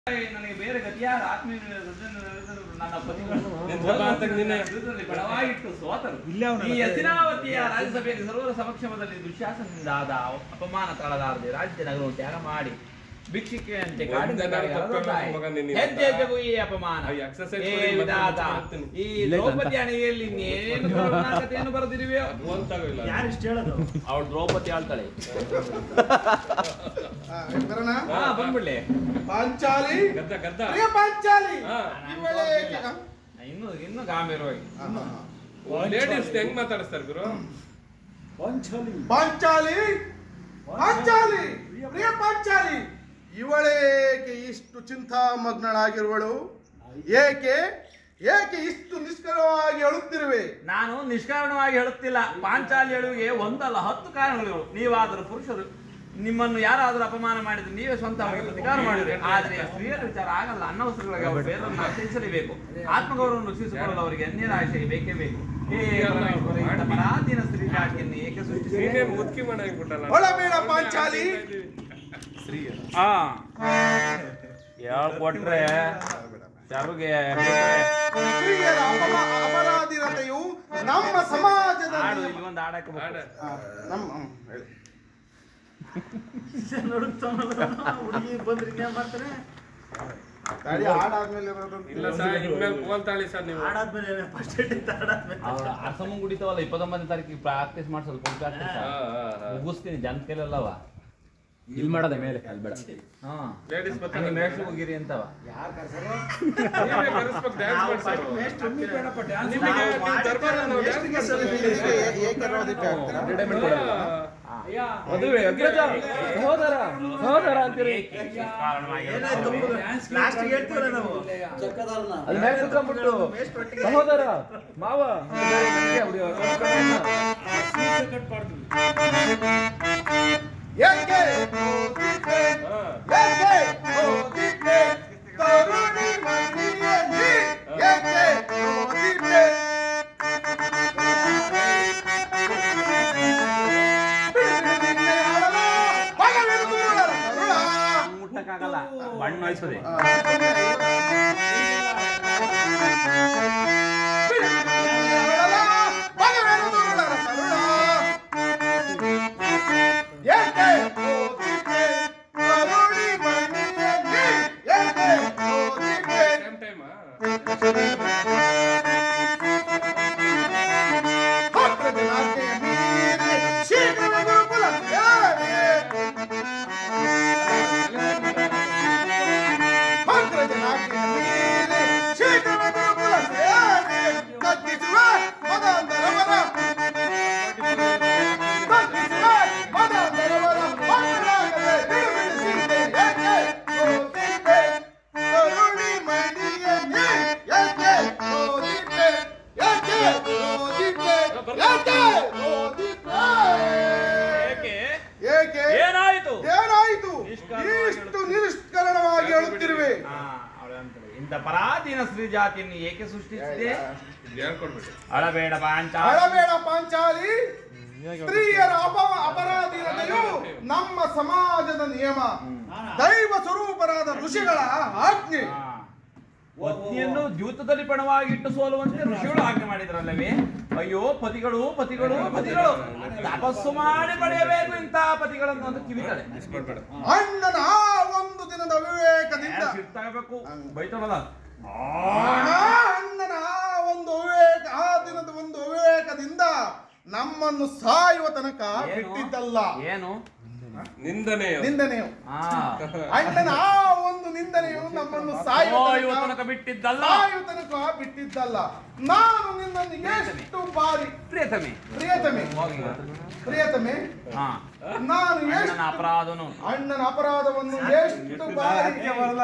ನನಗೆ ಬೇರೆ ಗತಿಯಾದ ಆತ್ಮೀಯ ನನ್ನ ಬಡವಾಗಿಟ್ಟು ಸೋತರು. ಈ ಯತಿನಾವತಿಯ ರಾಜ್ಯಸಭೆಯಲ್ಲಿ ಸರ್ವರ ಸಮಕ್ಷಮದಲ್ಲಿ ದುಶ್ಯಾಸನದಿಂದ ಆದ ಅಪಮಾನ ತಾಳಲಾರದೆ ರಾಜ್ಯ ನಗರವು ತ್ಯಾಗ ಮಾಡಿ ಭಿಕ್ಷಿಕೆಯಂತೆ ಹೆಜ್ಜೆ ಹೆಜ್ಜೆಗೂ ಈ ಅಪಮಾನ. ಈ ದ್ರೌಪದಿ ಅಣಿಗೆಯಲ್ಲಿ ಇನ್ನೇನು ಕಥೆಯನ್ನು ಬರೆದಿರುವೆಯೋ ಯಾರಿಷ್ಟು ಹೇಳೋದು? ಅವಳು ದ್ರೌಪದಿ ಆಳ್ತಾಳೆ. ಬಂದ್ಬಿಡ್ಲಿ ಪಾಂಚಾಲಿ ಪಾಂಚಾಲಿ ಇನ್ನು ಗಾಂಭೀರ್ಯವಾಗಿ ಲೇಡೀಸ್ ಹೆಂಗ್ ಮಾತಾಡಿಸ್ತಾರೆ ಗುರು? ಪಾಂಚಾಲಿ ಪಾಂಚಾಲಿ ಪಾಂಚಾಲಿ ಪ್ರಿಯ ಪಾಂಚಾಲಿ, ಇವಳೇಕೆ ಇಷ್ಟು ಚಿಂತಾಮಗ್ನಳಾಗಿರುವಳು? ಏಕೆ ಏಕೆ ಇಷ್ಟು ನಿಷ್ಕರವಾಗಿ ಹೇಳುತ್ತಿರುವೆ? ನಾನು ನಿಷ್ಕಾರಣವಾಗಿ ಹೇಳುತ್ತಿಲ್ಲ. ಪಾಂಚಾಲಿ ಹೇಳುವಿಗೆ ಒಂದಲ್ಲ 10 ಕಾರಣಗಳು. ನೀವಾದರೂ ಪುರುಷರು ನಿಮ್ಮನ್ನು ಯಾರಾದರೂ ಅಪಮಾನ ಮಾಡಿದ್ರೆ ನೀವೇ ಸ್ವಂತವಾಗಿ ಪ್ರತಿಕಾರ ಮಾಡಿದ್ರೆ. ಆದ್ರೆ ಸ್ತ್ರೀಯರ ವಿಚಾರ ಆಗಲ್ಲ. ಅನ್ನವಸ್ತ್ರಗಳಿಗೆ ಅವರು ಬೇರನ್ನು ಆಶ್ರಯಿಸಲೇಬೇಕು. ಆತ್ಮಗೌರವವನ್ನು ರಕ್ಷಿಸಿಕೊಳ್ಳಲು ಅವರಿಗೆ ಅನ್ಯರ ಆಶಯ ಬೇಕೇ ಬೇಕು. ಪರಾಧೀನ ಸ್ತ್ರೀ ಜಾತಿಯನ್ನು ಏಕೆ ಸೃಷ್ಟಿಸಿ ಒಳಬೇಡ ಪಾಂಚಾಲಿ. ಹೇಳ್ಕೊಟ್ರೆ ಚರುಗೆ ಸ್ತ್ರೀಯರ ಅಪರಾಧಿರತೆಯು ನಮ್ಮ ಸಮಾಜದ ಒಂದು ಆಡಕ್ಕೆ ಹುಡುಗಿ ಬಂದ್ರೆ ಮಾಡ್ತಾರೆ. ಅರ್ಸಮ್ಮ ಗುಡಿತಾವಲ್ಲ 29ನೇ ತಾರೀಕಿಗೆ ಪ್ರಾಕ್ಟೀಸ್ ಮಾಡಿ ಸ್ವಲ್ಪ ಮುಗಿಸ್ತೀನಿ. ಜನ ಕೈಲಲ್ಲವ ಇಲ್ಲಿ ಮಾಡೋದ ಮೇಲೆ ಅಲ್ಲಿ ಬೇಡ. ಮೇಷ್ಟ್ರು ಹೋಗಿರಿ ಅಂತವ ಮದುವೆ ಸಹೋದರ ಸಹೋದರ ಅಂತೀರಿ. ಅಲ್ಲಿ ಮೇಲೆ ಕುತ್ಕೊಂಡ್ಬಿಟ್ಟು ಸಹೋದರ ಮಾವ ಏಕೆ ಕರುಣಿ ಮಣಿಯಲ್ಲಿ ಏಕೆ ಓದಿದ್ದೆ? ಮುಟ್ಟಕ್ಕಾಗಲ್ಲ, ಬಣ್ಣ ಹಾಯ್ತದೆ. ಪರಾಧೀನ ಸ್ತ್ರೀ ಜಾತಿಯನ್ನು ಏಕೆ ಸೃಷ್ಟಿಸಿದೆ? ಅಳಬೇಡ ಪಾಂಚಾಲಿ, ಅಳಬೇಡ ಪಾಂಚಾಲಿ. ಸ್ತ್ರೀಯರ ಅಪರಾಧೀನತೆಯು ನಮ್ಮ ಸಮಾಜದ ನಿಯಮ, ದೈವ ಸ್ವರೂಪರಾದ ಋಷಿಗಳ ಆಜ್ಞೆ. ಪತ್ನಿಯನ್ನು ದ್ಯೂತದಲ್ಲಿ ಪಣವಾಗಿಟ್ಟು ಸೋಲುವಂತೆ ಋಷಿಗಳು ಆಜ್ಞೆ ಮಾಡಿದ್ರಲ್ಲವೇ? ಅಯ್ಯೋ ಪತಿಗಳು ಪತಿಗಳು ಪತಿಗಳು ತಪಸ್ಸು ಮಾಡಿ ಪಡೆಯಬೇಕು ಇಂತಹ ಪತಿಗಳನ್ನು ಅಂತ ಕಿವಿತಾರೆ. ಅಣ್ಣನ ಆ ಒಂದು ದಿನದ ವಿವೇಕದಿಂದ ಸಿಟ್ಟಾಗಬೇಕು, ಬೈತಾಳಲ್ಲ. ಅಣ್ಣನ ಆ ದಿನದ ಒಂದು ವಿವೇಕದಿಂದ ನಮ್ಮನ್ನು ಸಾಯುವ ತನಕ ಬಿಟ್ಟಿದ್ದಲ್ಲ. ಏನು ನಿಂದನೆಯು ಅಣ್ಣನ ಆ ಒಂದು ನಿಂದನೆಯು ನಮ್ಮನ್ನು ಸಾಯುವ ತನಕ ಬಿಟ್ಟಿದ್ದಲ್ಲ. ನಾನು ನಿನ್ನನ್ನು ಎಷ್ಟು ಬಾರಿ ಪ್ರಿಯತಮೆ ನಾನು ಅಣ್ಣನ ಅಪರಾಧವನ್ನು ಎಷ್ಟು ಬಾರಿ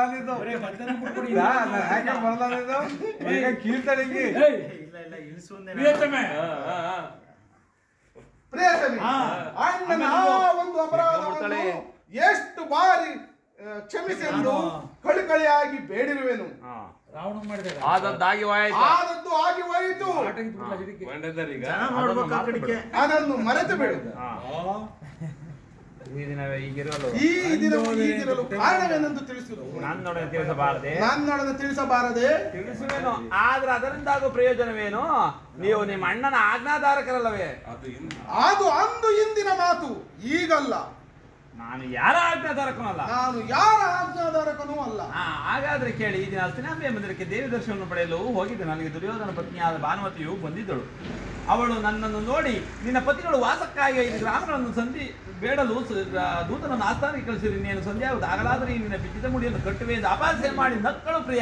ಪ್ರಿಯತಮೆ ಅಣ್ಣನ ಆ ಒಂದು ಅಪರಾಧವನ್ನು ಎಷ್ಟು ಬಾರಿ ಕ್ಷಮಿಸೆಂದು ಕಳಿಕಳಿಯಾಗಿ ಬೇಡಿರುವೆನು. ಆದದ್ದು ಆಗಿ ಹೋಯಿತು. ಅದನ್ನು ಮರೆತು ಬಿಡು. ಈ ದಿನವೇ ಈಗಿರಲು ಈ ದಿನವು ಈಗಿರಲು ಕಾರಣವೇನೆಂದು ತಿಳಿಸುವುದು. ನನ್ನೊಡನೆ ತಿಳಿಸಬಾರದೆ ನನ್ನೊಡನೆ ತಿಳಿಸಬಾರದೆ. ತಿಳಿಸುವೇನು, ಆದ್ರೆ ಅದರಿಂದಾಗುವ ಪ್ರಯೋಜನವೇನು? ನೀವು ನಿಮ್ಮ ಅಣ್ಣನ ಆಜ್ಞಾಧಾರಕರಲ್ಲವೇ? ಅದು ಅಂದು ಇಂದಿನ ಮಾತು, ಈಗಲ್ಲ. ನಾನು ಯಾರ ಆಜ್ಞಾಧಾರಕನೂ ಅಲ್ಲ. ನಾನು ಯಾರ ಆಜ್ಞಾಧಾರಕನೂ ಅಲ್ಲ. ಹಾಗಾದ್ರೆ ಕೇಳಿ, ಈ ದಿನ ಹಸ್ತಿನಾಂಬೆಯ ಮಂದಿರಕ್ಕೆ ದೇವಿ ದರ್ಶನವನ್ನು ಪಡೆಯಲು ಹೋಗಿದ್ದೆ. ನನಗೆ ದುರ್ಯೋಧನ ಪತ್ನಿಯಾದ ಭಾನುಮತಿಯು ಬಂದಿದ್ದಳು. ಅವಳು ನನ್ನನ್ನು ನೋಡಿ, ನಿನ್ನ ಪತಿಗಳು ವಾಸಕ್ಕಾಗಿ 5 ಗ್ರಾಮಗಳನ್ನು ಸಂಧಿ ಬೇಡಲು ದೂತನನ್ನು ಆಸ್ಥಾನಕ್ಕೆ ಕಳಿಸಿರಿ. ನೀನು ಸಂಧ್ಯಾವುದು ಆಗಲಾದರೆ ನಿನ್ನ ಬಿಚ್ಚಿದ ಮುಡಿಯನ್ನು ಕಟ್ಟುವೆ ಎಂದು ಅಪಾಸೆ ಮಾಡಿ ನಕ್ಕಳು. ಪ್ರಿಯ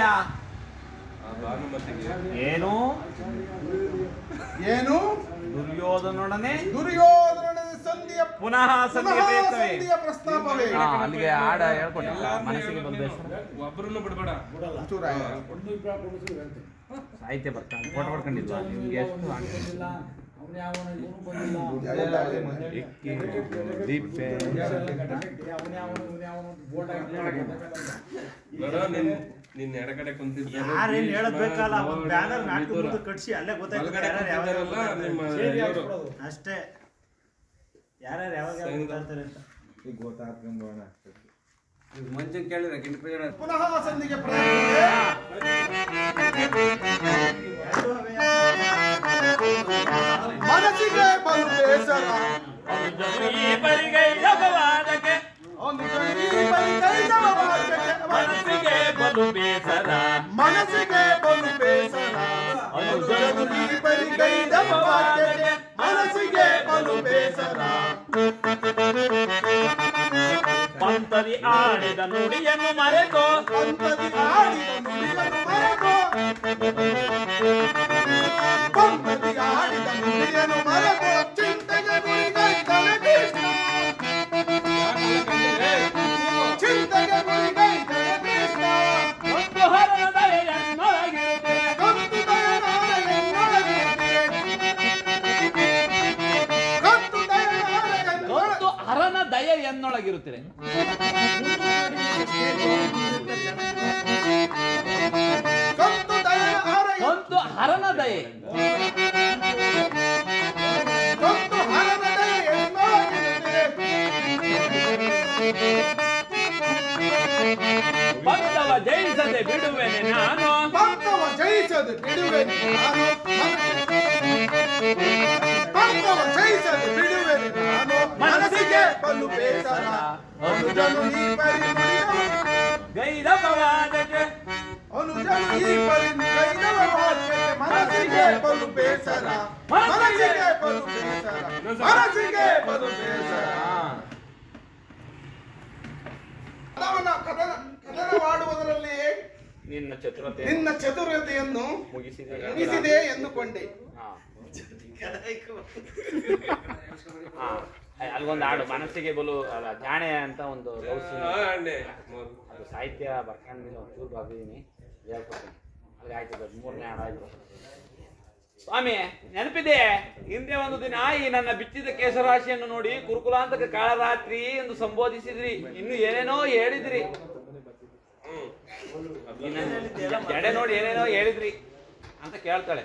ಏನು ಏನು? ದುರ್ಯೋಧನೊಡನೆ ಸಂಧಿಯ ಪುನಃ ಸಂಧಿಯ ಪ್ರಸ್ತಾಪವೇ. ಅಲ್ಲಿಗೆ ಆಡ ಹೇಳ್ಕೊಟ್ಟಿಲ್ಲ. ಮನಸ್ಸಿಗೆ ಬಂದ ಒಬ್ಬರನ್ನು ಬಿಡಬೇಡ. ಸಾಹಿತ್ಯ ಬರ್ತಾನೆ ಫೋಟೋ ಮಾಡ್ಕೊಂಡಿಲ್ಲ. ನಿಮ್ಗೆ ಎಷ್ಟು ನಿನ್ನ ಎಡಗಡೆ ಕುಂತಿದ್ದ ಯಾರೇನ್ ಹೇಳದ್ ಬೇಕಲ್ಲ, ಒಂದ್ ಬ್ಯಾನರ್ ನಾಟಕ ಮುಂದೆ ಕಟ್ಸಿ ಅಲ್ಲೇ ಗೊತ್ತಾಯ್ತು ಅಷ್ಟೇ. ಯಾರ್ಯಾರು ಯಾವಾಗ ಗೊತ್ತಾಗ್ತಾರೆ ಅಂತ ಮುಂಚೆ ಕೇಳಿದ್ರೆ ಪುನಃ ಸಂಧಿಗೆ ಮನಸ್ಸಿಗೆ ಬಲು ಬೇಸರ, ಮನಸ್ಸಿಗೆ ಬಲು ಬೇಸರ, ಮನಸ್ಸಿಗೆ ಬಲು ಬೇಸರ, ಮನಸ್ಸಿಗೆ ಬಲು ಬೇಸರ. ಪಂತದಿ ಆಡಿದ ನುಡಿಯನ್ನು ಮರೆತು, ಪಂತದಿ ಆಡಿದ ನುಡಿಯನ್ನು ಮರೆತು, ಪಂತದಿ ಆಡಿದ ನುಡಿಯನ್ನು ಮರೆತು, ಚಿಂತೆಗೆ ಮುಳುಗೈದನೆ ಕೃಷ್ಣ, ಚಿಂತೆಗೆ ಮುಳುಗೈದನೆ ಕೃಷ್ಣ. ಒಂದು ಹರನ ದಯೆಯನ್ನೊಳಗಿರುತ್ತದೆ, ಕಂತು ದಯನಾರಯನ್ನೊಳಗಿರುತ್ತದೆ, ಕಂತು ದಯನಾರಯನ್ನೊಳಗಿರುತ್ತದೆ. ಒಂದು ಹರನ ದಯೆಯನ್ನೊಳಗಿರುತ್ತದೆ. ಒಂದು ಹರನ ದಯೆ, ಕಂತು ಹರನ ದಯೆಯನ್ನೊಳಗಿರುತ್ತದೆ. ಬಂದವ ಜಯಿಸದೆ ಬಿಡುವೆನೆ ನಾನು, ಬಂದವ ಜಯಿಸದೆ ಬಿಡುವೆನೆ ನಾನು, ಬಂದವ ಜಯಿಸದೆ ಬಿಡುವೆನೆ ನಾನು. ಮನಸ್ಸಿಗೆ ಬಲು ಬೇಸರ, ಅನುಜನು ಈ ಪರಿ ಗೈದವ ವಾದಕ್ಕೆ, ಅನುಜನು ಈ ಪರಿ ಗೈದವ ವಾದಕ್ಕೆ. ಮನಸ್ಸಿಗೆ ಬಲು ಬೇಸರ, ಮನಸ್ಸಿಗೆ ಬಲು ಬೇಸರ, ಮನಸ್ಸಿಗೆ ಬಲು ಬೇಸರ. ಕದನವಾಡುವುದರಲ್ಲಿ ನಿನ್ನ ಚತುರತೆಯನ್ನು ಮುಗಿಸಿದೆ ಎಂದುಕೊಂಡೆ. ಅಲ್ಗೊಂದು ಹಾಡು, ಮನಸ್ಸಿಗೆ ಬಲು ಜಾಣೆ ಅಂತ ಒಂದು ಅದು ಸಾಹಿತ್ಯ ಬರ್ಕೊಂಡ್ಮೇಲೆ ಒಂಚೂರು ಬರ್ದಿದ್ದೀನಿ, ಹೇಳ್ಕೊಡ್ತೀನಿ. ಅಲ್ಲಿ ಆಯ್ತು, 3ನೇ ಹಾಡು ಆಯ್ತು. ಸ್ವಾಮಿ ನೆನಪಿದೆ, ಹಿಂದೆ ಒಂದು ದಿನ ಈ ನನ್ನ ಬಿಚ್ಚಿದ ಕೇಶರಾಶಿಯನ್ನು ನೋಡಿ ಕುರುಕುಲಾಂತಕ ಕಾಳರಾತ್ರಿ ಎಂದು ಸಂಬೋಧಿಸಿದ್ರಿ. ಇನ್ನು ಏನೇನೋ ಹೇಳಿದ್ರಿ, ಜಡೆ ನೋಡಿ ಏನೇನೋ ಹೇಳಿದ್ರಿ ಅಂತ ಕೇಳ್ತಾಳೆ.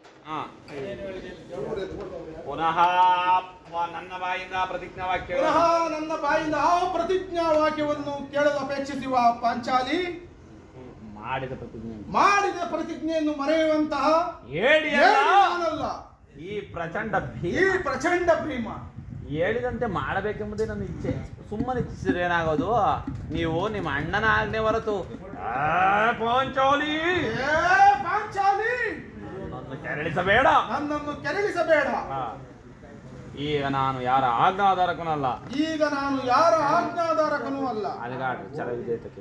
ಪುನಃ ನನ್ನ ಬಾಯಿಂದ ಪ್ರತಿಜ್ಞಾ ವಾಕ್ಯ, ಪುನಃ ನನ್ನ ಬಾಯಿಂದ ಆ ಪ್ರತಿಜ್ಞಾ ವಾಕ್ಯವನ್ನು ಕೇಳಲು ಅಪೇಕ್ಷಿಸುವ ಪಾಂಚಾಲಿ, ಮಾಡಿದ ಪ್ರತಿಜ್ಞೆಯನ್ನು ಮರೆಯುವಂತಹ ಹೇಡಿಯಲ್ಲ ಈ ಪ್ರಚಂಡ ಭೀಮ. ಹೇಳಿದಂತೆ ಮಾಡಬೇಕೆಂಬುದೇ ನನ್ನ ಇಚ್ಛೆ. ಸುಮ್ಮನೆ ಇಚ್ಛಿಸಿದ್ರೆ ಏನಾಗೋದು? ನೀವು ನಿಮ್ಮ ಅಣ್ಣನ ಆಜ್ಞೆ ಹೊರತು ಪಾಂಚಾಲಿ ನನ್ನನ್ನು ಕೆರಳಿಸಬೇಡ. ಈಗ ನಾನು ಯಾರ ಆಜ್ಞಾಧಾರಕನೂ ಅಲ್ಲ. ಅಲ್ಲಿಗಾಡ್ರಿ ಚಲ ವಿಜೇತಕ್ಕೆ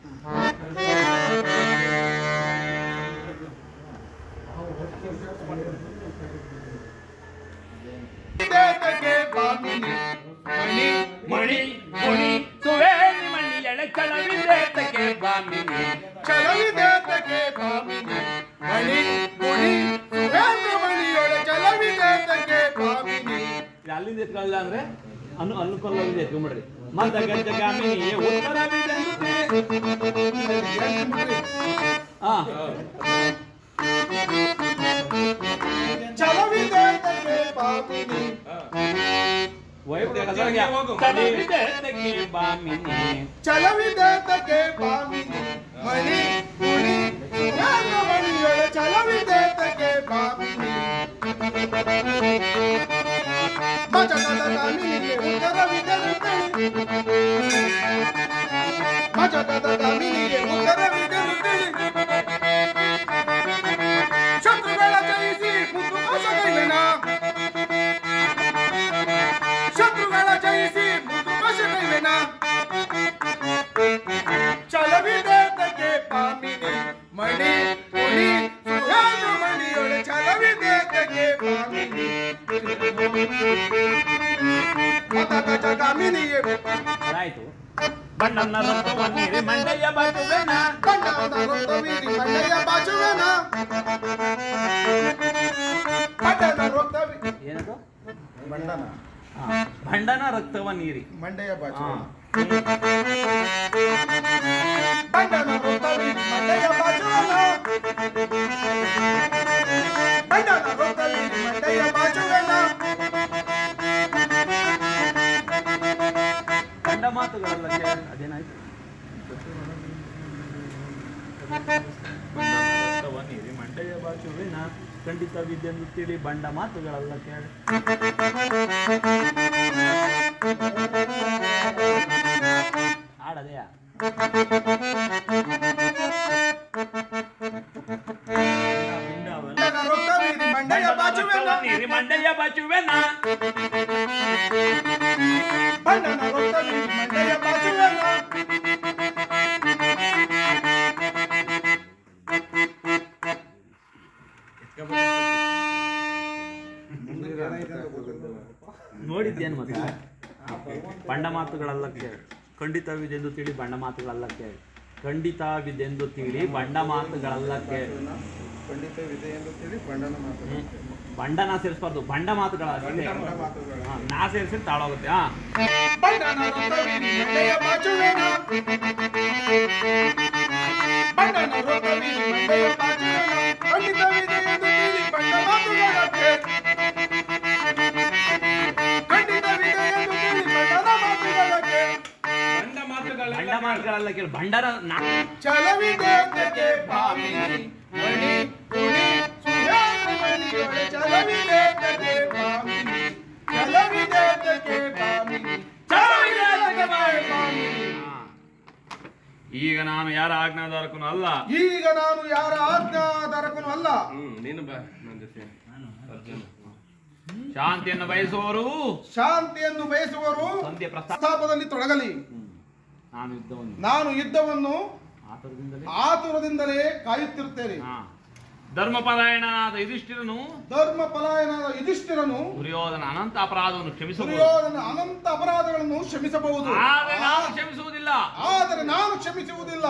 ಮಣಿ ಮುಣಿ ಸುವೇಣಿ ಮಣಿ ಎಳೆ ಚಲವಿದೇತಕ್ಕೆ ಬಾಮಿನಿ, ಚಲವಿದೇತಕ್ಕೆ ಬಾಮಿನಿ, ಮಣಿ ಮುಣಿ ಸುವೇಣಿ ಮಣಿಯೊಳೆ ಚಲವಿದೇತಕ್ಕೆ ಬಾಮಿನಿ. ಅಲ್ಲಿಂದ ಎತ್ಕೊಳ್ಳಲ್ಲ ಅಂದ್ರೆ ಅನುಕೂಲ ಎತ್ಕೊಂಡ್ಬಿಡ್ರಿ. ಮತ ಗಜಗಾಮಿನಿ ಉತ್ತರ ಚಲವಿದೇತಕ್ಕೆ ಬಾಮಿನಿ. ವೈಭವ ಚಲವಿದೇತಕ್ಕೆ ಬಾಮಿನಿ ಮಣಿ ಕುಣಿ ಸುಗಂಧ ಮಣಿಯೊಳೆ ಚಲವಿದೇತಕ್ಕೆ ಬಾಮಿನಿ ಮಜದ ಗಾಮಿನಿಗೆ ಉತ್ತರವಿದೆನು ಮಜದ ಗಾಮಿನಿಗೆ ಉತ್ತರವಿದೆನು ಶತ್ರುಗಳ ಜಯಿಸಿ ಮುದ್ದು ಮೋಸಗೈವೆನ ಶತ್ರುಗಳ ಜಯಿಸಿ ಮುದ್ದು ಮೋಸಗೈವೆನ ಚಲವಿದೇತಕ್ಕೆ ಬಾಮಿನಿ ಮಣಿ ಕುಣಿ ಸುಗಂಧ ಮಣಿಯೊಳೆ ಚಲವಿದೇತಕ್ಕೆ ಬಾಮಿನಿ ಗಾಮಿನಿಗೆ ಆಯ್ತು ಬಣ್ಣನ ರಕ್ತವನ್ನೀರಿ ಮಂಡಯ್ಯ ಬಾಚುವೆನ ಬಣ್ಣನ ರಕ್ತವೀರಿ ಮಂಡಯ್ಯ ಬಾಚುವೆನ ಬಣ್ಣನ ರಕ್ತವಿ ಏನದು ಮಂಡನ ಭಂಡನ ರಕ್ತವನ್ನೀರಿ ಮಂಡಯ್ಯ ಬಾಚುವೆನ ಬಣ್ಣನ ರಕ್ತವೀರಿ ಮಂಡಯ್ಯ ಬಾಚುವೆನ ಬಣ್ಣನ ರಕ್ತವೀರಿ ಮಂಡಯ್ಯ ಬಾಚುವೆನ ಗಂಡ ಮಾತುಗಳೆಲ್ಲ ಅದೇನಾಯ್ತು ರಕ್ತವನ್ನೀರಿ ಮಂಡಯ್ಯ ಬಾಚುವೆನ ಖಂಡಿತವಿದೆಂದು ತಿಳಿ ಬಂಡ ಮಾತುಗಳೆಲ್ಲ ಕೇಳಿ ಆಡದೆಯಾ ಮಂಡಯ್ಯ ಬಾಚುವೆನ ಮಂಡಯ್ಯ ಬಾಚುವೆನ ಬಣ್ಣನ ರಕ್ತವೀರಿ ಮಂಡಯ್ಯ ಬಾಚುವೆನ ನೋಡಿದ್ದೇನು ಮತ್ತೆ ಬಂಡ ಮಾತುಗಳೆಲ್ಲ ಕೇಳಿ ಖಂಡಿತವಿದೆಂದು ತಿಳಿ ಬಂಡ ಮಾತುಗಳೆಲ್ಲ ಕೇಳಿ ಖಂಡಿತವಿದೆಂದು ತಿಳಿ ಬಂಡ ಮಾತುಗಳೆಲ್ಲ ಕೇಳಿ ಖಂಡಿತವಿದೆ ಎಂದು ತಿಳಿ ಬಣ್ಣನ ಮಾತು ಬಂಡನ ಸೇರಿಸಬಾರ್ದು ಬಂಡ ಮಾತುಗಳಷ್ಟೇ ನಾ ಸೇರಿಸಿ ತಾಳೋಗುತ್ತೆ ಹಾ ಬಣ್ಣನ ರಕ್ತವೀರಿ ಮಂಡಯ್ಯ ಬಾಚುವೆನ ಬಣ್ಣನ ರಕ್ತವೀರಿ ಮಂಡಯ್ಯ ಬಾಚುವೆನ ಖಂಡಿತವಿದೆ ಎಂದು ತಿಳಿ ಬಂಡ ಮಾತುಗಳಕ್ಕೆ ಖಂಡಿತವಿದೆ ಎಂದು ತಿಳಿ ಬಣ್ಣನ ಮಾತುಗಳಕ್ಕೆ ಬಂಡ ಮಾತುಗಳೆಲ್ಲ ಕೇಳಿ ಬಂಡರ ಚಲವಿದೇತಕ್ಕೆ ಬಾಮಿನಿ ಮಣಿ ಕುಣಿ ಸುಗಂಧ ಮಣಿಯೊಳೆ ಚಲವಿದೇತಕ್ಕೆ ಬಾಮಿನಿ ಚಲವಿದೇತಕ್ಕೆ ಬಾಮಿನಿ ಚಲವಿದೇತಕ್ಕೆ ಬಾಮಿನಿ. ಈಗ ನಾನು ಯಾರ ಆಜ್ಞಾಧಾರಕನು ಅಲ್ಲ ಈಗ ನಾನು ಯಾರ ಆಜ್ಞಾಧಾರಕನು ಅಲ್ಲ ನೀನು ಬಾ ನನ್ನ ಜೊತೆ ಅರ್ಜುನ. ಶಾಂತಿಯನ್ನು ಬಯಸುವವರು ಶಾಂತಿಯನ್ನು ಬಯಸುವರು ಸಂಧ್ಯೆ ಪ್ರಸ್ತಾಪದಲ್ಲಿ ತೊಡಗಲಿ ನಾನು ಯುದ್ಧವನ್ನು ಆತುರದಿಂದಲೇ ಕಾಯುತ್ತಿರುತ್ತೇನೆ ಧರ್ಮಪರಾಯಣನಾದ ಯುಧಿಷ್ಠಿರನು ದುರ್ಯೋಧನ ಅನಂತ ಅಪರಾಧವನ್ನು ಕ್ಷಮಿಸಬಹುದು ದುರ್ಯೋಧನ ಅನಂತ ಅಪರಾಧಗಳನ್ನು ಕ್ಷಮಿಸಬಹುದು ಆದರೆ ನಾನು ಕ್ಷಮಿಸುವುದಿಲ್ಲ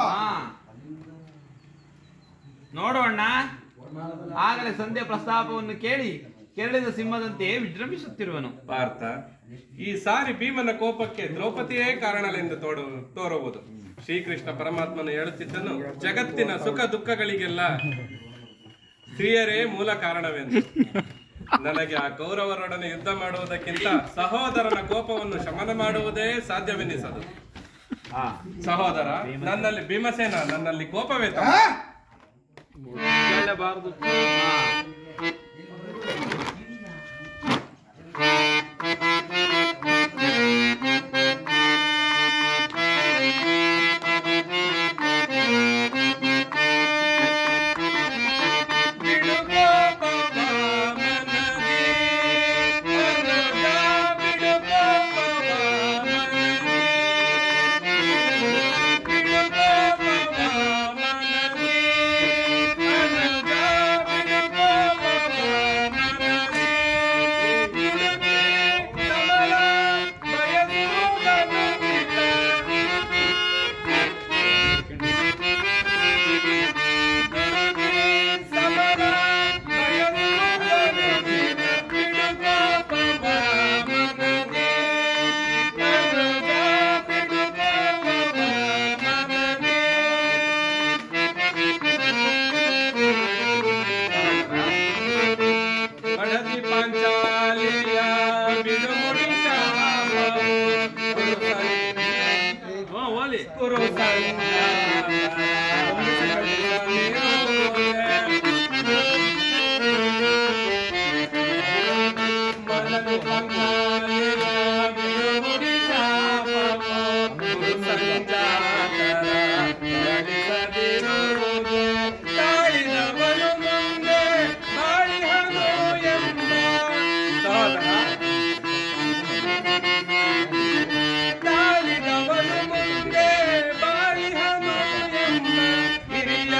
ನೋಡೋಣ ಆಗಲೇ ಸಂಧ್ಯೆ ಪ್ರಸ್ತಾಪವನ್ನು ಕೇಳಿ ಕೆರಳಿದ ಸಿಂಹದಂತೆ ವಿಜೃಂಭಿಸುತ್ತಿರುವನು. ಪಾರ್ಥ, ಈ ಸಾರಿ ಭೀಮನ ಕೋಪಕ್ಕೆ ದ್ರೌಪದಿಯೇ ಕಾರಣಲೆಂದು ತೋರುವುದು. ಶ್ರೀಕೃಷ್ಣ ಪರಮಾತ್ಮನು ಹೇಳುತ್ತಿದ್ದನು, ಜಗತ್ತಿನ ಸುಖ ದುಃಖಗಳಿಗೆಲ್ಲ ಸ್ತ್ರೀಯರೇ ಮೂಲ ಕಾರಣವೆಂದು. ನನಗೆ ಆ ಕೌರವರೊಡನೆ ಯುದ್ಧ ಮಾಡುವುದಕ್ಕಿಂತ ಸಹೋದರನ ಕೋಪವನ್ನು ಶಮನ ಮಾಡುವುದೇ ಸಾಧ್ಯವೆನಿಸದು. ಸಹೋದರ, ನನ್ನಲ್ಲಿ ಭೀಮಸೇನ, ನನ್ನಲ್ಲಿ ಕೋಪವೇ ಹೇಳಬಾರದು.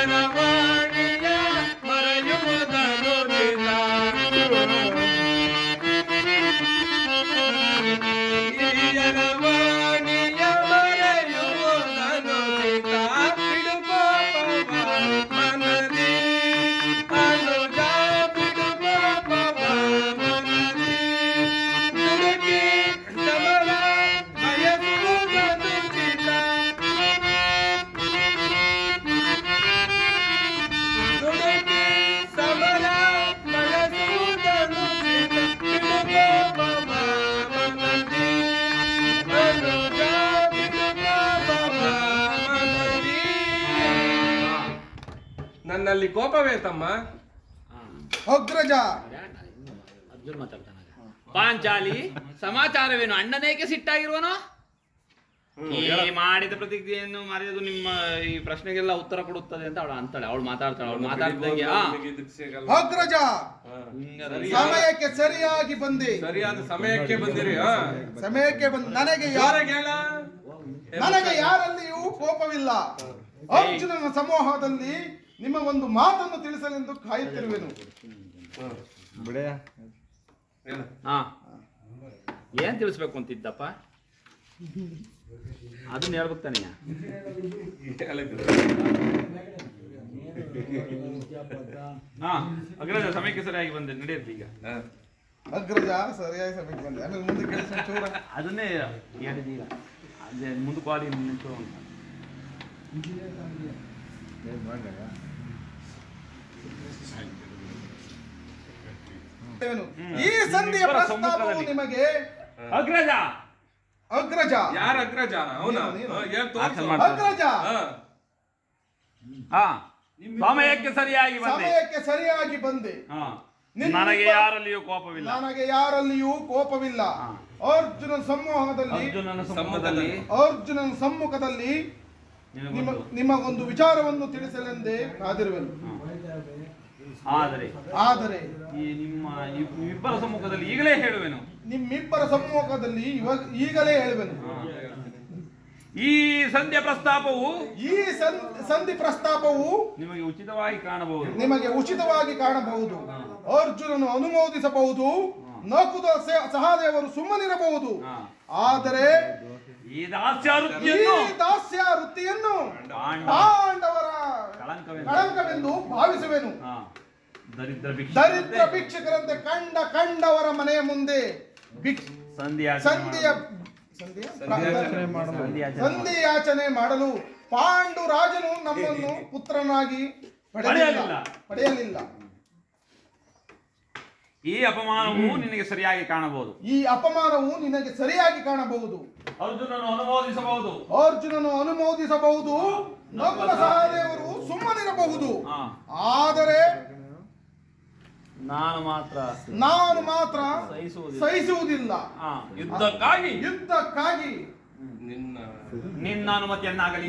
ವಾಣಿಯ ಮರೆಯುವುದನು ನಿನ್ನ ಹಿರಿಯರ ವಾಣಿಯ ಮರೆಯುವುದನು ನಿನ್ನ ಬಿಡುಪಾಪವ ಮನದಿ ಅನುಜ ಬಿಡುಪಾಪವ ಮನದಿ ದುಡುಕಿ ಸಮರ ಬಯಸುವುದನು ಚಿತ್ತ ದುಡುಕಿ ಸಮರ ಬಯಸುವುದನು ಚಿತ್ತ ಬಿಡುಪಾಪವ ಮನದಿ ಅನುಜ ಬಿಡುಪಾಪವ ಮನದಿ. ನನ್ನಲ್ಲಿ ಕೋಪವೇ ತಮ್ಮ? ಅಗ್ರಜ ಅರ್ಜುನ್ ಮಾತಾಡ್ತಾನ. ಪಾಂಚಾಲಿ ಸಮಾಚಾರವೇನು? ಅಣ್ಣನೇಕೆ ಸಿಟ್ಟಾಗಿರುವನು? ಈ ಮಾಡಿದ ಪ್ರತಿಕ್ರಿಯೆಯನ್ನು ಮರೆಯದು ನಿಮ್ಮ ಈ ಪ್ರಶ್ನೆಗೆಲ್ಲ ಉತ್ತರ ಕೊಡುತ್ತದೆ ಅಂತ ಅವಳು ಅಂತಾಳೆ. ಅವಳು ಮಾತಾಡ್ತಾಳೆ. ಅವಳು ಮಾತಾಡ್ದಂಗೆ ಅಗ್ರಜ ಸಮಯಕ್ಕೆ ಸರಿಯಾಗಿ ಬಂದೆ. ಸರಿಯಾದ ಸಮಯಕ್ಕೆ ಬಂದಿರಿ. ಸಮಯಕ್ಕೆ ಬಂದ ನನಗೆ ಯಾರಲ್ಲಿಯೂ ಕೋಪವಿಲ್ಲ. ಅರ್ಜುನನ ಸಮೂಹದಲ್ಲಿ ನಿಮ್ಮ ಒಂದು ಮಾತನ್ನು ತಿಳಿಸಲೆಂದು ಕಾಯುತ್ತಿರುವೆನು. ಹಾ, ಏನ್ ತಿಳಿಸ್ಬೇಕು ಅಂತಿದ್ದಪ್ಪ? ಅದನ್ನ ಹೇಳ್ಬೇಕು ತಾನೆ. ಹಾ, ಅಗ್ರಜ ಸಮಯಕ್ಕೆ ಸರಿಯಾಗಿ ಬಂದೆ, ನಡೆಯುತ್ತೆ ಈಗ. ಅಗ್ರಜ ಸರಿಯಾಗಿ ಸಮಯಕ್ಕೆ ಬಂದೆ. ಆಮೇಲೆ ಮುಂದೆ ಕೆಲಸ ಚೂರ ಅದನ್ನೇ ಹೇಳಿದ ಈಗ. ಅದೇ ಮುಂದಕ್ಕೆ ವಾಡಿ ನಿಂತು ಅಂತ. ಈ ಸಂಧಿಯ ಪ್ರಸ್ತಾಪವು ನಿಮಗೆ ಅಗ್ರಜ ಯಾರ ಅಗ್ರಜ? ಅವನ ಅಗ್ರಜ ಸಮಯಕ್ಕೆ ಸರಿಯಾಗಿ ಬಂದೆ. ನನಗೆ ಯಾರಲ್ಲಿಯೂ ಕೋಪವಿಲ್ಲ. ಅರ್ಜುನನ ಸಮ್ಮುಖದಲ್ಲಿ ನಿಮಗೊಂದು ವಿಚಾರವನ್ನು ತಿಳಿಸಲೆಂದೇ ಕಾದಿರುವೆನು. ಆದರೆ ನಿಮ್ಮಿಬ್ಬರ ಸಮ್ಮುಖದಲ್ಲಿ ಈಗಲೇ ಹೇಳುವೆನು. ಈ ಸಂಧಿ ಪ್ರಸ್ತಾಪವು ನಿಮಗೆ ಉಚಿತವಾಗಿ ಕಾಣಬಹುದು. ಅರ್ಜುನನು ಅನುಮೋದಿಸಬಹುದು, ನಕುಲ ಸಹದೇವರು ಸುಮ್ಮನಿರಬಹುದು. ಆದರೆ ಈ ದಾಸ್ಯ ವೃತ್ತಿಯನ್ನು ಪಾಂಡವರ ಕಳಂಕವೆಂದು ಭಾವಿಸುವೆನು. ದರಿದ್ರ ಭಿಕ್ಷಕರಂತೆ ಕಂಡವರ ಮನೆಯ ಮುಂದೆ ಸಂಧಿಯಾಚನೆ ಮಾಡಲು ಪಾಂಡು ರಾಜನು ನಮ್ಮನ್ನು ಪುತ್ರನಾಗಿ ಪಡೆಯಲಿಲ್ಲ. ಈ ಅಪಮಾನವು ನಿನಗೆ ಸರಿಯಾಗಿ ಕಾಣಬಹುದು. ಅರ್ಜುನನು ಅನುಮೋದಿಸಬಹುದು, ನಕುಲ ಸಹದೇವರು ಸುಮ್ಮನಿರಬಹುದು. ಆದರೆ ನಾನು ಮಾತ್ರ ಸಹಿಸುವುದಿಲ್ಲ. ಯುದ್ಧಕ್ಕಾಗಿ ನಿನ್ನ ಅನುಮತಿಯನ್ನಾಗಲಿ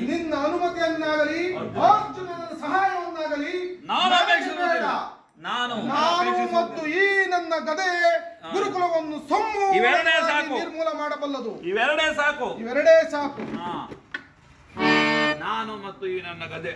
ಅರ್ಜುನನ ಸಹಾಯವನ್ನಾಗಲಿ ನಾನು ಮತ್ತು ಈ ನನ್ನ ಗದೆ ಗುರುಕುಲವನ್ನು ನಿರ್ಮೂಲ ಮಾಡಬಲ್ಲದು. ಇವೆರಡೇ ಸಾಕು. ನಾನು ಮತ್ತು ಈ ನನ್ನ ಗದೆ.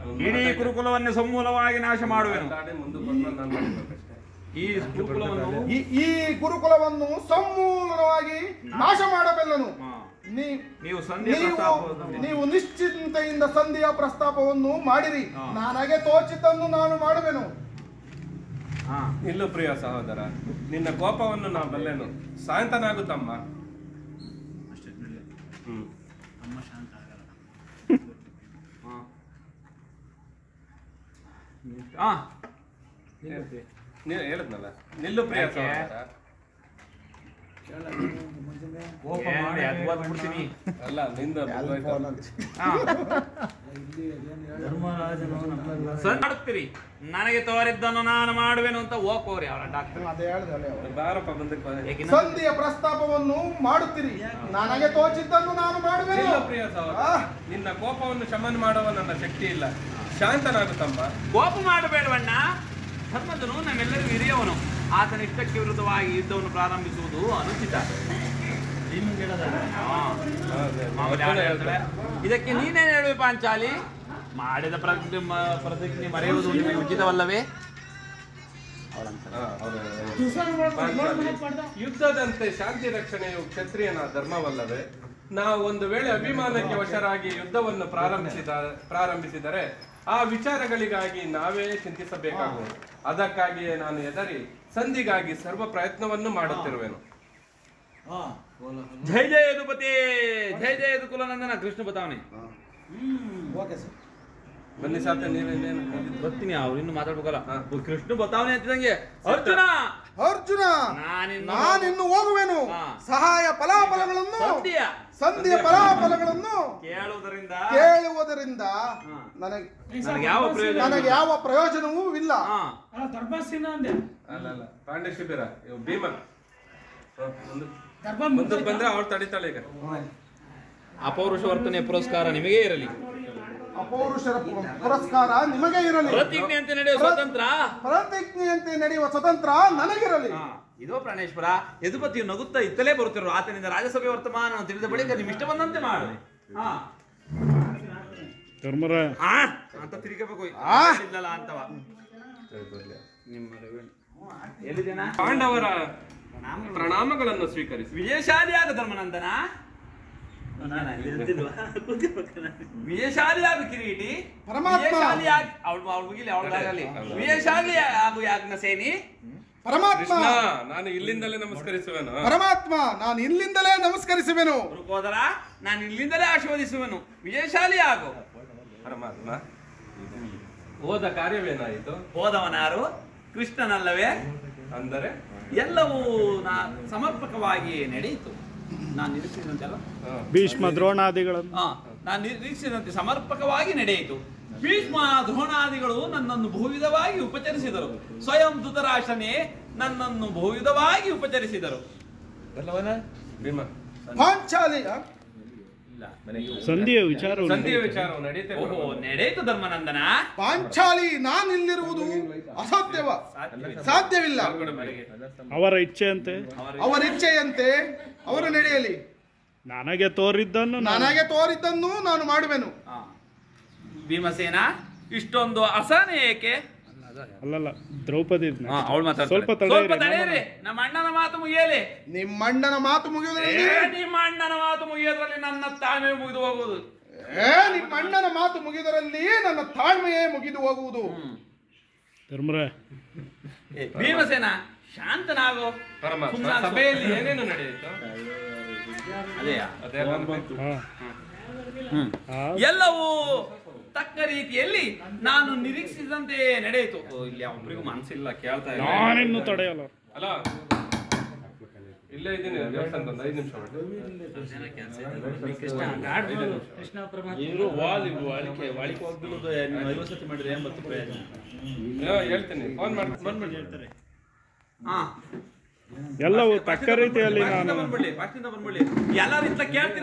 ಇಡೀ ಗುರುಕುಲವನ್ನು ಸಮೂಲವಾಗಿ ನಾಶ ಮಾಡುವೆನು. ಮುಂದೆ ಬಂದು ನಾನು ಮಾಡ್ಬೇಕಷ್ಟೇ. ಈ ಗುರುಕುಲವನ್ನು ಈ ಗುರುಕುಲವನ್ನು ಸಮೂಲವಾಗಿ ನಾಶ ಮಾಡಬಲ್ಲನು. ನೀವು ನಿಶ್ಚಿಂತೆಯಿಂದ ಸಂಧಿಯ ಪ್ರಸ್ತಾಪವನ್ನು ಮಾಡಿರಿ. ನನಗೆ ತೋಚಿದ್ದನ್ನು ನಾನು ಮಾಡುವೆನು. ನಿಲ್ಲು ಪ್ರಿಯ ಸಹೋದರ, ನಿನ್ನ ಕೋಪವನ್ನು ನಾ ಬಲ್ಲೆನು. ಶಾಂತನಾಗುತ್ತಮ್ಮ. ಹೇಳದ್ನಲ್ಲ, ನಿಲ್ಲು ಪ್ರಿಯ ಸಹೋದರ. ಅಲ್ಲ ನಿಂದ ಮಾಡುತ್ತೀರಿ. ನನಗೆ ತೋರಿದ್ದನ್ನು ನಾನು ಮಾಡುವೆನು ಅಂತ ಹೋಗ್ಕೋರಿ ಅವರ ಡಾಕ್ಟರ್. ಬಾರಪ್ಪ ಬಂದಕ್ಕೆ. ಸಂಧಿಯ ಪ್ರಸ್ತಾಪವನ್ನು ಮಾಡುತ್ತೀರಿ. ನನಗೆ ತೋಚಿದ್ದನ್ನು ನಾನು ಮಾಡುವೆನು. ಪ್ರಿಯ ಸಹೋದರ, ನಿನ್ನ ಕೋಪವನ್ನು ಶಮನ ಮಾಡುವ ನನ್ನ ಶಕ್ತಿ ಇಲ್ಲ. ಶಾಂತನಾಗುತ್ತಮ್ಮ. ಕೋಪ ಮಾಡಬೇಡವಣ್ಣ. ಧರ್ಮದನು ನಮ್ಮೆಲ್ಲರಿಗೂ ಹಿರಿಯವನು. ಆತನ ಇಷ್ಟಕ್ಕೆ ವಿರುದ್ಧವಾಗಿ ಯುದ್ಧವನ್ನು ಪ್ರಾರಂಭಿಸುವುದು ಅನುಚಿತ. ಇದಕ್ಕೆ ನೀನೇನು ಹೇಳುವೆ ಪಾಂಚಾಲಿ? ಮಾಡಿದ ಪ್ರತಿಜ್ಞೆ ಮರೆಯುವುದು ನಿಮಗೆ ಉಚಿತವಲ್ಲವೇ? ಯುದ್ಧದಂತೆ ಶಾಂತಿ ರಕ್ಷಣೆಯು ಕ್ಷತ್ರಿಯನ ಧರ್ಮವಲ್ಲವೇ? ನಾವು ಒಂದು ವೇಳೆ ಅಭಿಮಾನಕ್ಕೆ ವಶರಾಗಿ ಯುದ್ಧವನ್ನು ಪ್ರಾರಂಭಿಸಿದರೆ ಆ ವಿಚಾರಗಳಿಗಾಗಿ ನಾವೇ ಚಿಂತಿಸಬೇಕಾಗುವುದು. ಅದಕ್ಕಾಗಿಯೇ ನಾನು ಹೆದರಿ ಸಂಧಿಗಾಗಿ ಸರ್ವ ಪ್ರಯತ್ನವನ್ನು ಮಾಡುತ್ತಿರುವೆನು. ಜಯ ಜಯ ಯದುಪತಿ, ಜಯ ಜಯ ಯದುಕುಲನಂದನ. ಕೃಷ್ಣ ಬತಾವನೆ ಬನ್ನಿ ಸಾಧ್ಯ. ನೀವೇನೇನು ಬರ್ತೀನಿ, ಅವ್ರು ಇನ್ನು ಮಾತಾಡ್ಬೇಕಲ್ಲ. ಕೃಷ್ಣ ಬತಾವನೆ ಅಂತಿದಂಗೆ ಅರ್ಜುನ ಅರ್ಜುನ ನಾನಿನ್ನು ಹೋಗುವೆನು. ಸಹಾಯ ಫಲಾಫಲಗಳನ್ನು ಸಂಧಿಯ ಫಲಾಫಲಗಳನ್ನು ಕೇಳುವುದರಿಂದ ನನಗೆ ಯಾವ ಪ್ರಯೋಜನವೂ ಇಲ್ಲ. ಅಲ್ಲ ಪಾಂಡೆ ಶಿಬಿರ ಭೀಮ ಮುಂದಕ್ಕೆ ಬಂದ್ರೆ ಅವ್ರು ತಡಿತಾಳೆ. ಈಗ ಅಪೌರುಷ ವರ್ತನೆ ಪುರಸ್ಕಾರ ನಿಮಗೇ ಇರಲಿ. ಅಪೌರುಷರ ಪುರಸ್ಕಾರ ನಿಮಗೆ ಇರಲಿ. ಪ್ರತಿಜ್ಞೆಯಂತೆ ನಡೆಯುವ ಸ್ವತಂತ್ರ, ಪ್ರತಿಜ್ಞೆಯಂತೆ ನಡೆಯುವ ಸ್ವತಂತ್ರ ನನಗಿರಲಿ. ಇದೋ ಪ್ರಾಣೇಶ್ವರ, ಯದುಪತಿಯು ನಗುತ್ತಾ ಇತ್ತಲೇ ಬರುತ್ತಿರು. ಆತನಿಂದ ರಾಜಸಭೆ ವರ್ತಮಾನ ತಿಳಿದ ಬಳಿಕ ನಿಮ್ ಇಷ್ಟ ಬಂದಂತೆ ಮಾಡಿ ಅಂತ ತಿರುಗಬೇಕು. ಇಲ್ಲಲ್ಲ ಅಂತವ ಎಲ್ಲಿದ್ದೇನ? ಪಾಂಡವರ ಪ್ರಣಾಮಗಳನ್ನು ಸ್ವೀಕರಿಸಿ. ವಿಜಯಶಾಲಿಯಾದ ಧರ್ಮನಂದನ, ವಿಜಯಶಾಲಿಯಾದ ಕಿರೀಟಿ, ವಿಜಯಶಾಲಿಯಾಗಿ ಅವಳು ಮುಗಿಲಿ ಅವಳಾಗಲಿ. ವಿಜಯಶಾಲಿ ಹಾಗೂ ಯಾಜ್ಞ ಸೇನಿ. ಪರಮಾತ್ಮ ನಾನು ಇಲ್ಲಿಂದಲೇ ನಮಸ್ಕರಿಸುವೆನು. ಪರಮಾತ್ಮ ನಾನು ಇಲ್ಲಿಂದಲೇ ನಮಸ್ಕರಿಸುವೆನು. ಸೋದರ ನಾನು ಇಲ್ಲಿಂದಲೇ ಆಶೀರ್ವದಿಸುವೆನು. ವಿಜಯಶಾಲಿ ಆಗು. ಪರಮಾತ್ಮ ಹೋದ ಕಾರ್ಯವೇನಾಯಿತು? ಹೋದವನಾರು ಕೃಷ್ಣನಲ್ಲವೇ? ಅಂದರೆ ಎಲ್ಲವೂ ಸಮರ್ಪಕವಾಗಿ ನಡೆಯಿತು. ನಾನು ನಿರೀಕ್ಷಿಸಿದಂತೆಲ್ಲ ಭೀಷ್ಮ ದ್ರೋಣಾದಿಗಳನ್ನು ನಾನು ನಿರೀಕ್ಷಿಸಿದಂತೆ ಸಮರ್ಪಕವಾಗಿ ನಡೆಯಿತು. ಭೀಷ್ಮ ದ್ರೋಣಾದಿಗಳು ನನ್ನನ್ನು ಬಹುವಿಧವಾಗಿ ಉಪಚರಿಸಿದರು. ಸ್ವಯಂ ಧೃತರಾಷ್ಟ್ರನೇ ನನ್ನನ್ನು ಬಹುವಿಧವಾಗಿ ಉಪಚರಿಸಿದರು. ಭೀಮ ಪಾಂಚಾಲಿ ಸಂಧಿಯ ವಿಚಾರವು ನಡೆಯಿತು ಧರ್ಮನಂದನ. ಪಾಂಚಾಲಿ ನಾನಿಲ್ಲಿರುವುದು ಸಾಧ್ಯವಿಲ್ಲ. ಅವರ ಇಚ್ಛೆಯಂತೆ ಅವರು ನಡೆಯಲಿ. ನನಗೆ ತೋರಿದ್ದನ್ನು ನಾನು ಮಾಡುವೆನು. ಭೀಮಸೇನ ಇಷ್ಟೊಂದು ಅಸಹನೆ ಏಕೆ? ಅಲ್ಲಲ್ಲ ದ್ರೌಪದಿ ಸ್ವಲ್ಪ ತಡೆಯಿರಿ. ನಮ್ಮ ಅಣ್ಣನ ಮಾತು ಮುಗಿಯಲಿ. ನಿಮ್ಮ ಅಣ್ಣನ ಮಾತು ಮುಗಿಯುವುದರಲ್ಲಿ ನನ್ನ ತಾಳ್ಮೆ ಮುಗಿದು ಹೋಗುವುದು. ನಿಮ್ಮ ಅಣ್ಣನ ಮಾತು ಮುಗಿದರಲ್ಲಿ ನನ್ನ ತಾಳ್ಮೆಯೇ ಮುಗಿದು ಹೋಗುವುದು. ಭೀಮಸೇನ ಶಾಂತನಾಗೋ. ಸಭೆಯಲ್ಲಿ ಏನೇನು ನಡೆಯಿತು? ಎಲ್ಲವೂ ತಕ್ಕ ರೀತಿಯಲ್ಲಿ ನಾನು ನಿರೀಕ್ಷಿಸಿದಂತೆ ನಡೆಯಿತು. ಇಲ್ಲಿ ಒಬ್ಬರಿಗೂ ಮನಸ್ಸಿಲ್ಲ, ಕೇಳ್ತಾ ಇಲ್ಲ. ನಾನಿನ್ನು ತಡೆಯಲ್ಲ. ಅಲ್ಲ ಇಲ್ಲೇ ಇದ್ದೀನಿ ದೇವಸ್ಥಾನದ 5 ನಿಮಿಷ ಹೇಳ್ತೀನಿ. ಫೋನ್ ಮಾಡಿ ಹೇಳ್ತಾರೆ. ಎಲ್ಲವೂ ತಕ್ಕ ರೀತಿಯಲ್ಲಿ ಬಂದ್ಬಿಡ್ಲಿ ಎಲ್ಲರಿಂದ ಕೇಳ್ತೀನಿ.